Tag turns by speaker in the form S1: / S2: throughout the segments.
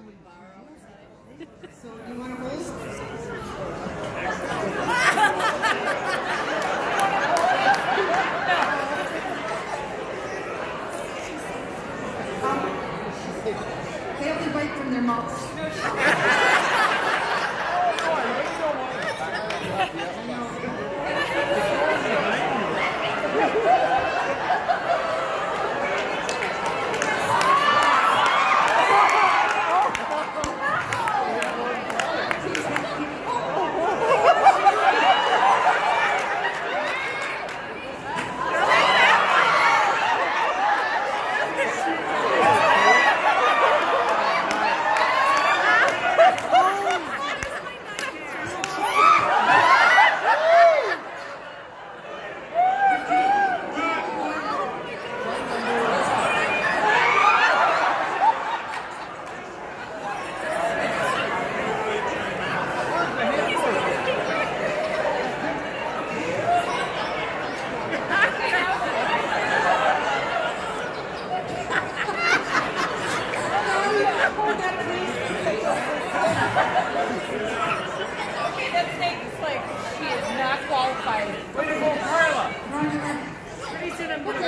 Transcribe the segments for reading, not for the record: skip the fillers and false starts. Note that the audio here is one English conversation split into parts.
S1: So you want to hold? They only bite from their mouths.
S2: That snake is like, she is not qualified.
S3: Way to go, Karla!
S2: Pretty soon I'm going to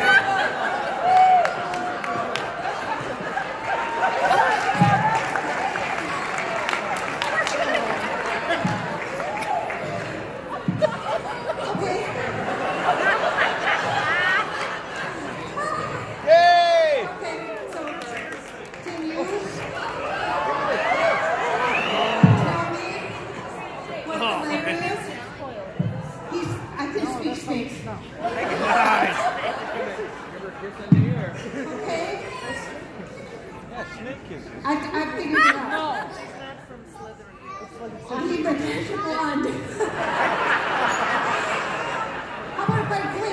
S1: I figured it out.
S2: No, she's not from Slytherin.
S1: He's a blonde. How about if I